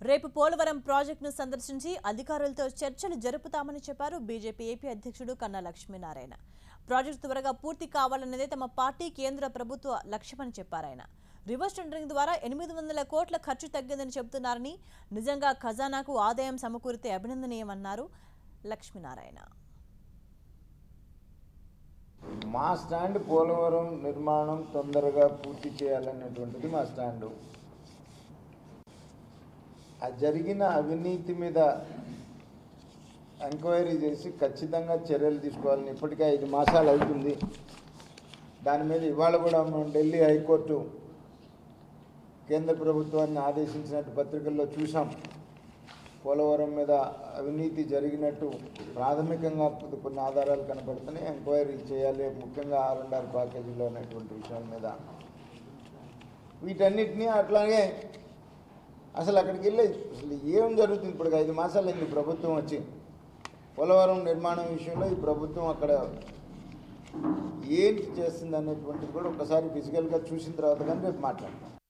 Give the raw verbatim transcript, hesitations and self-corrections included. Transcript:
రేపు పోలవరం ప్రాజెక్టును సందర్శించి అధికారులతో చర్చలు జరుపుతామని చెప్పారు బీజేపీ ఏపీ అధ్యక్షుడు కన్నా లక్ష్మీనారాయణ. ప్రాజెక్టు త్వరగా పూర్తి కావాలన్నదే తమ పార్టీ కేంద్ర ప్రభుత్వ లక్ష్యమని చెప్పారు ఆయన. రివర్స్ టెండరింగ్ ద్వారా ఎనిమిది వందల కోట్ల ఖర్చు తగ్గిందని చెబుతున్నారని, నిజంగా ఖజానాకు ఆదాయం సమకూరితే అభినందనీయమన్నారు లక్ష్మీనారాయణ. మా స్టాండ్ పోలవరం నిర్మాణం తొందరగా పూర్తి చేయాలనేటువంటిది మా స్టాండు. ఆ జరిగిన అవినీతి మీద ఎంక్వైరీ చేసి ఖచ్చితంగా చర్యలు తీసుకోవాలని ఇప్పటికే ఐదు మాసాలు అవుతుంది. దాని మీద ఇవాళ కూడా మనం ఢిల్లీ హైకోర్టు కేంద్ర ప్రభుత్వాన్ని ఆదేశించినట్టు పత్రికల్లో చూసాం. పోలవరం మీద అవినీతి జరిగినట్టు ప్రాథమికంగా కొన్ని ఆధారాలు కనపడుతున్నాయి. ఎంక్వైరీ చేయాలి, ముఖ్యంగా ఆర్ అండ్ ఆర్ ప్యాకేజీలో అనేటువంటి విషయాల మీద. వీటన్నిటినీ అట్లాగే అసలు అక్కడికి వెళ్ళి అసలు ఏం జరుగుతుంది, ఇప్పుడు ఐదు మాసాలు అయింది ప్రభుత్వం వచ్చి. పోలవరం నిర్మాణం విషయంలో ఈ ప్రభుత్వం అక్కడ ఏంటి చేస్తుంది అనేటువంటిది కూడా ఒకసారి ఫిజికల్గా చూసిన తర్వాత కానీ రేపు మాట్లాడతాం.